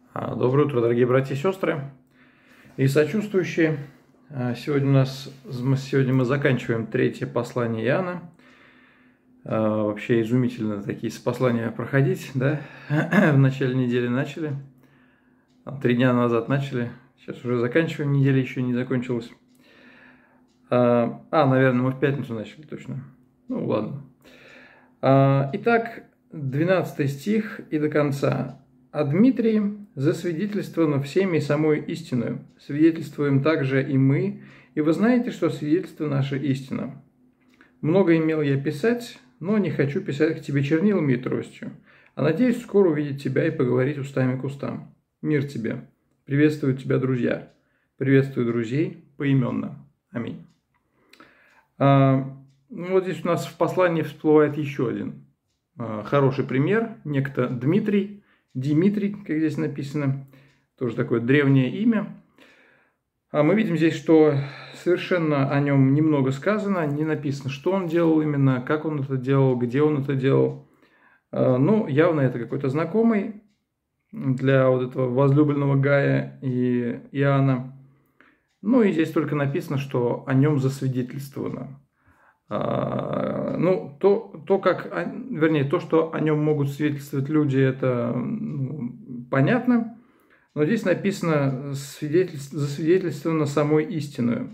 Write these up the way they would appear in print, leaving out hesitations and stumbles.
Доброе утро, дорогие братья и сестры и сочувствующие. Сегодня мы заканчиваем третье послание Иоанна. Вообще изумительно такие послания проходить, да? В начале недели начали, 3 дня назад начали, сейчас уже заканчиваем, неделя еще не закончилась. Наверное, мы в пятницу начали, точно. Ну, ладно. Итак, 12 стих и до конца. «А Дмитрий засвидетельствовано всеми и самой истиною. Свидетельствуем также и мы, и вы знаете, что свидетельство наше истина. Много имел я писать, но не хочу писать к тебе чернилами и тростью, а надеюсь скоро увидеть тебя и поговорить устами к устам. Мир тебе. Приветствуют тебя друзья. Приветствую друзей поименно. Аминь». Вот здесь у нас в послании всплывает еще один хороший пример. Некто Дмитрий, как здесь написано, тоже такое древнее имя. Мы видим здесь, что совершенно о нем немного сказано, не написано, что он делал именно, как он это делал, где он это делал. Но явно это какой-то знакомый для вот этого возлюбленного Гая и Иоанна. Ну и здесь только написано, что о нем засвидетельствовано. То, что о нем могут свидетельствовать люди, это понятно. Но здесь написано засвидетельствовано самой истиною.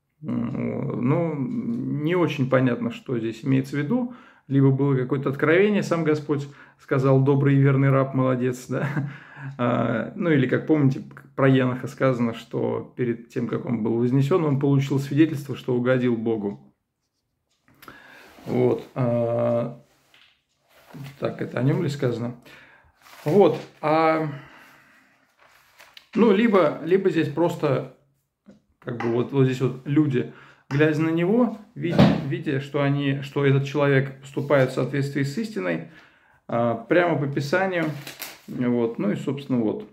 Не очень понятно, что здесь имеется в виду. Либо было какое-то откровение, сам Господь сказал: добрый и верный раб, молодец, да. Или, как помните, про Еноха сказано, что перед тем, как он был вознесен, он получил свидетельство, что угодил Богу. Вот. Так, это о нем ли сказано? Вот. Либо здесь просто, вот здесь вот люди, глядя на него, видя, что этот человек поступает в соответствии с истиной, прямо по Писанию. Вот. Ну и, собственно, вот.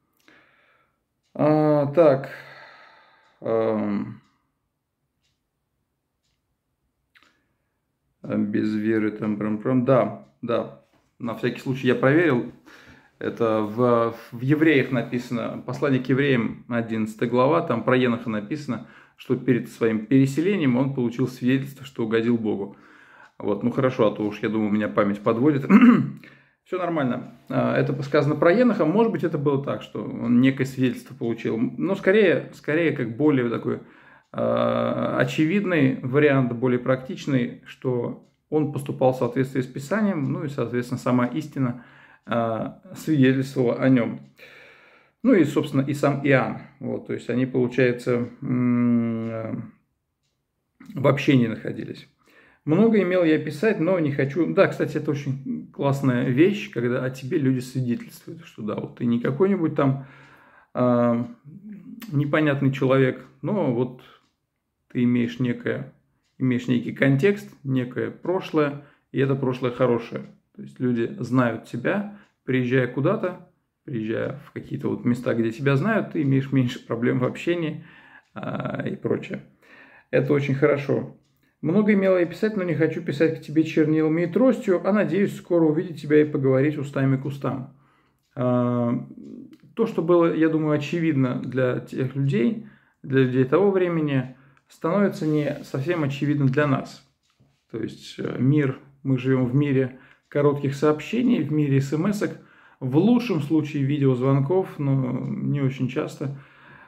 Без веры там, да, на всякий случай я проверил. Это в Евреях написано, послание к Евреям, 11 глава, там про Еноха написано, что перед своим переселением он получил свидетельство, что угодил Богу. Вот, хорошо, а то уж, я думаю, меня память подводит. Все нормально. Это сказано про Еноха. Может быть, это было так, что он некое свидетельство получил. Но скорее как более такой очевидный вариант, более практичный, что он поступал в соответствии с Писанием, и, соответственно, сама истина свидетельствовала о нем. И, собственно, и сам Иоанн. Вот, то есть они, получается, в общении находились. Много имел я писать, но не хочу. Да, кстати, это очень классная вещь, когда о тебе люди свидетельствуют, что да, вот ты не какой-нибудь там непонятный человек, но вот ты имеешь некий контекст, некое прошлое, и это прошлое хорошее. То есть люди знают тебя, приезжая куда-то, приезжая в какие-то вот места, где тебя знают, ты имеешь меньше проблем в общении и прочее. Это очень хорошо. Много имела я писать, но не хочу писать к тебе чернилами и тростью, а надеюсь скоро увидеть тебя и поговорить устами к устам. То, что было, я думаю, очевидно для тех людей, для людей того времени, становится не совсем очевидно для нас. То есть мы живем в мире коротких сообщений, в мире смс-ок, в лучшем случае видеозвонков, но не очень часто.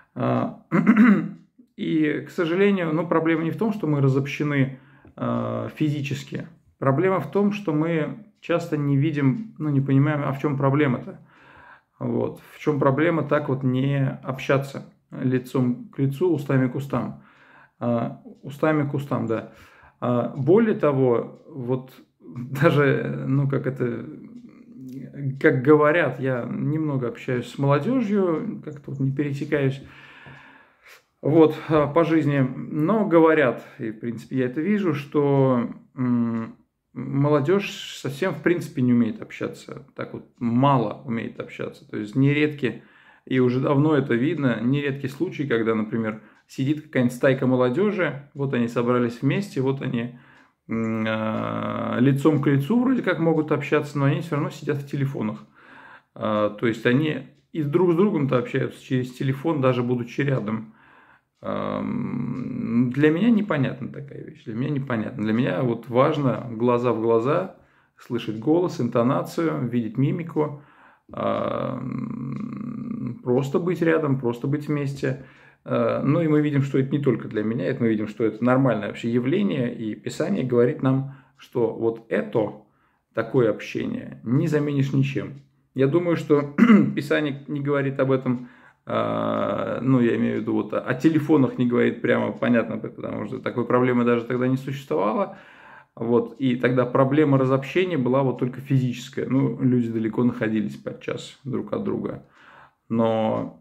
И, к сожалению, проблема не в том, что мы разобщены физически. Проблема в том, что мы часто не видим, не понимаем, а в чем проблема-то. Вот. В чем проблема так вот не общаться лицом к лицу, устами к устам. Устами к устам, да. Более того, вот даже, как говорят, я немного общаюсь с молодежью, как-то вот не пересекаюсь вот по жизни, но говорят, и в принципе я это вижу, что молодежь совсем в принципе не умеет общаться, так вот мало умеет общаться, то есть нередки, и уже давно это видно, нередки случаи, когда, например, сидит какая-нибудь стайка молодежи, вот они собрались вместе, вот они лицом к лицу вроде как могут общаться, но они все равно сидят в телефонах. То есть они и друг с другом-то общаются через телефон, даже будучи рядом. Для меня непонятна такая вещь. Для меня непонятно. Для меня вот важно глаза в глаза, слышать голос, интонацию, видеть мимику, просто быть рядом, просто быть вместе. Ну и мы видим, что это не только для меня, это мы видим, что это нормальное вообще явление, и Писание говорит нам, что вот это, такое общение, не заменишь ничем. Я думаю, что Писание не говорит об этом, ну я имею в виду, вот о телефонах не говорит прямо, понятно, потому что такой проблемы даже тогда не существовало. Вот, и тогда проблема разобщения была вот только физическая. Ну, люди далеко находились подчас друг от друга. Но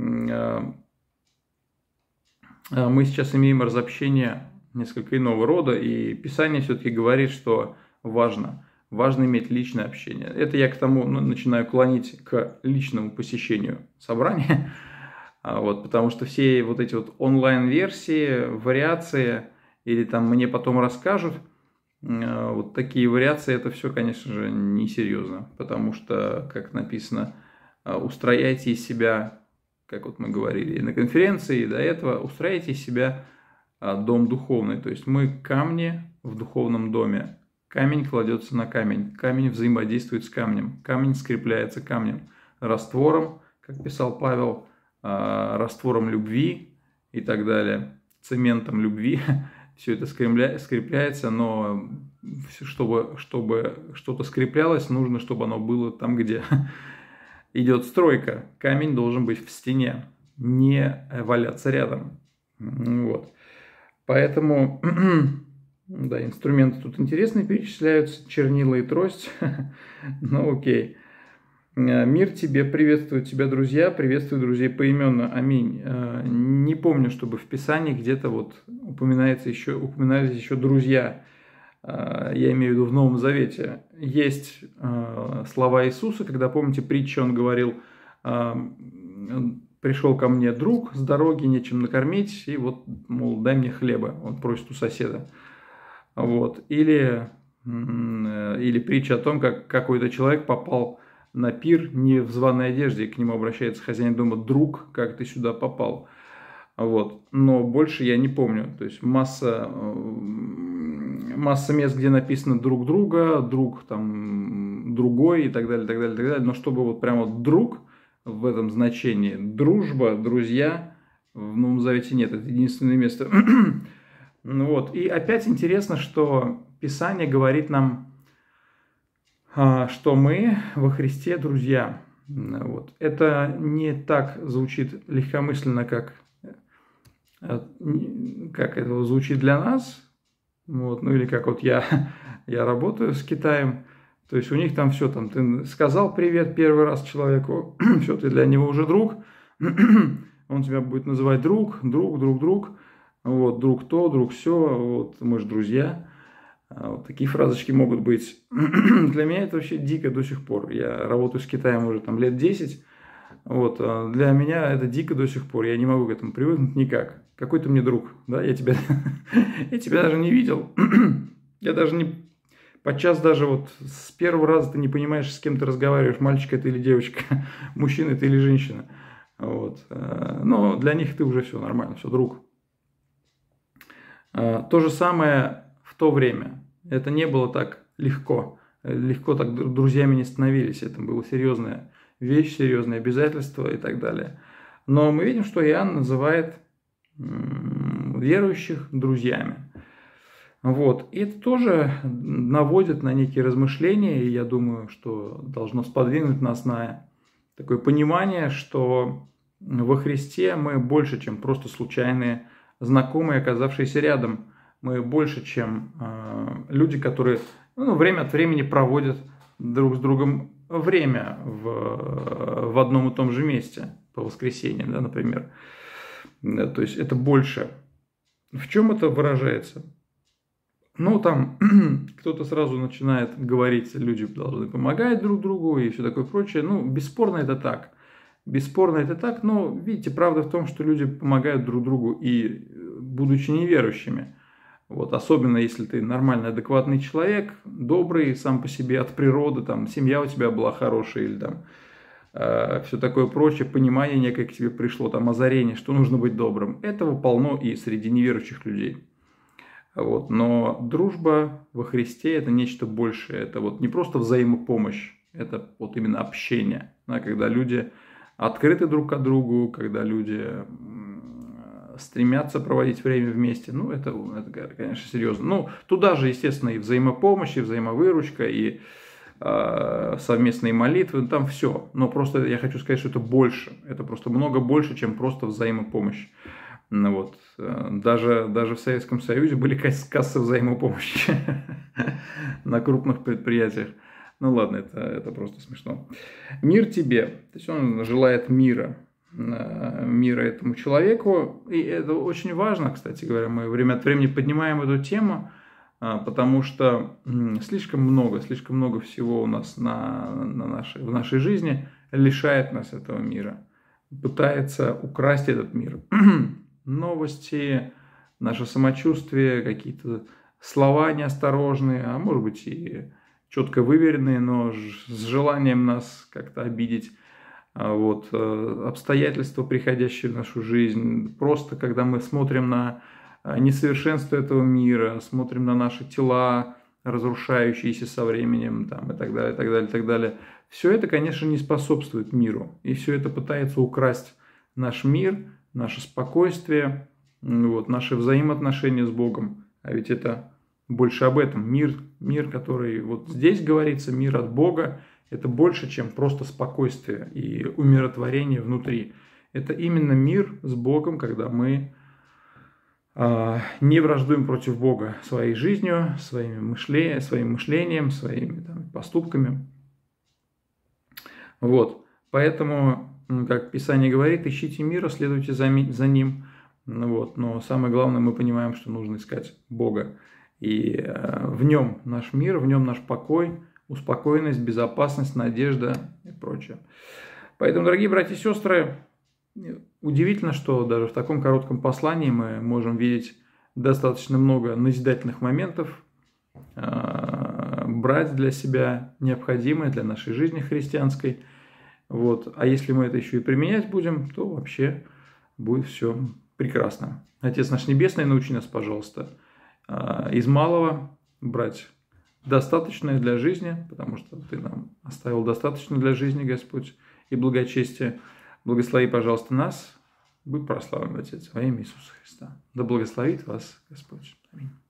мы сейчас имеем разобщение несколько иного рода, и Писание все-таки говорит, что важно иметь личное общение. Это я к тому начинаю клонить к личному посещению собрания, вот, потому что все вот эти вот онлайн-версии, вариации, или там мне потом расскажут, вот такие вариации, это все, конечно же, несерьезно, потому что, как написано, устрояйте из себя, как вот мы говорили и на конференции, и до этого, устрояйте из себя дом духовный. То есть мы камни в духовном доме. Камень кладется на камень. Камень взаимодействует с камнем. Камень скрепляется камнем. Раствором, как писал Павел, раствором любви и так далее. Цементом любви. Все это скрепляется, но чтобы что-то скреплялось, нужно, чтобы оно было там, где идет стройка. Камень должен быть в стене, не валяться рядом. Вот. Поэтому, да, инструменты тут интересные перечисляются, чернила и трость. Ну, окей. Мир тебе, приветствуют тебя друзья, приветствую друзей поименно, аминь. Не помню, чтобы в Писании где-то вот упоминались еще друзья. Я имею в виду в Новом Завете. Есть слова Иисуса, когда, помните, притчу он говорил: пришел ко мне друг с дороги, нечем накормить, и вот, мол, дай мне хлеба, он просит у соседа. Вот. Или притча о том, как какой-то человек попал на пир не в званой одежде, и к нему обращается хозяин дома: друг, как ты сюда попал? Вот. Но больше я не помню. То есть масса мест, где написано друг друга, друг там другой и так далее, так далее, так далее. Но чтобы вот прямо друг в этом значении, дружба, друзья, в Новом Завете нет. Это единственное место. Ну вот. И опять интересно, что Писание говорит нам, что мы во Христе друзья. Вот. Это не так звучит легкомысленно, как это звучит для нас. Вот. Ну или как вот я работаю с Китаем. То есть у них там все, там ты сказал привет первый раз человеку, все, ты для него уже друг. Он тебя будет называть друг. Вот, друг то, друг все, вот, мы же друзья. Вот такие фразочки могут быть. Для меня это вообще дико до сих пор. Я работаю с Китаем уже там лет 10. Вот, для меня это дико до сих пор. Я не могу к этому привыкнуть никак. Какой ты мне друг, да? Я тебя даже не видел. Я даже не... Подчас даже вот с первого раза ты не понимаешь, с кем ты разговариваешь, мальчик это или девочка, мужчина это или женщина. Вот. Но для них ты уже все нормально, все друг. То же самое в то время. Это не было так легко. Легко так друзьями не становились. Это была серьезная вещь, серьезные обязательства и так далее. Но мы видим, что Иоанн называет верующих друзьями. Вот. И это тоже наводит на некие размышления, и я думаю, что должно сподвигнуть нас на такое понимание, что во Христе мы больше, чем просто случайные знакомые, оказавшиеся рядом. Мы больше, чем люди, которые время от времени проводят друг с другом время в одном и том же месте по воскресеньям, да, например. Да, то есть это больше. В чем это выражается? Ну, там кто-то сразу начинает говорить, люди должны помогать друг другу и все такое прочее. Ну, бесспорно это так. Бесспорно это так, но, видите, правда в том, что люди помогают друг другу и будучи неверующими. Вот, особенно если ты нормальный, адекватный человек, добрый сам по себе от природы, там, семья у тебя была хорошая или там все такое прочее, понимание некое к тебе пришло, там озарение, что нужно быть добрым. Этого полно и среди неверующих людей. Вот. Но дружба во Христе – это нечто большее. Это вот не просто взаимопомощь, это вот именно общение. Да, когда люди открыты друг к другу, когда люди стремятся проводить время вместе. Ну, это конечно, серьезно. Ну, туда же, естественно, и взаимопомощь, и взаимовыручка, и совместные молитвы, там все. Но просто я хочу сказать, что это больше. Это просто много больше, чем просто взаимопомощь. Ну, вот. Даже в Советском Союзе были кассы взаимопомощи на крупных предприятиях. Ну ладно, это просто смешно. Мир тебе. То есть он желает мира этому человеку. И это очень важно, кстати говоря. Мы время от времени поднимаем эту тему, потому что слишком много всего у нас в нашей жизни лишает нас этого мира. Пытается украсть этот мир. Новости, наше самочувствие, какие-то слова неосторожные, а может быть и четко выверенные, но с желанием нас как-то обидеть. Вот, обстоятельства, приходящие в нашу жизнь. Просто когда мы смотрим на несовершенство этого мира, смотрим на наши тела, разрушающиеся со временем, там, и так далее, и так далее, и так далее. Все это, конечно, не способствует миру. И все это пытается украсть наш мир, наше спокойствие, вот, наши взаимоотношения с Богом. А ведь это больше об этом. Мир, который вот здесь говорится, мир от Бога, это больше, чем просто спокойствие и умиротворение внутри. Это именно мир с Богом, когда мы не враждуем против Бога своей жизнью, своим мышлением, своими там, поступками. Вот. Поэтому, как Писание говорит, ищите мира, следуйте за ним. Вот. Но самое главное, мы понимаем, что нужно искать Бога. И в нем наш мир, в нем наш покой, успокоенность, безопасность, надежда и прочее. Поэтому, дорогие братья и сестры, удивительно, что даже в таком коротком послании мы можем видеть достаточно много назидательных моментов, брать для себя необходимое для нашей жизни христианской. Вот. А если мы это еще и применять будем, то вообще будет все прекрасно. Отец наш Небесный, научи нас, пожалуйста, из малого брать достаточное для жизни, потому что Ты нам оставил достаточно для жизни, Господь, и благочестия. Благослови, пожалуйста, нас. Будь прославлен, Отец, во имя Иисуса Христа. Да благословит вас Господь. Аминь.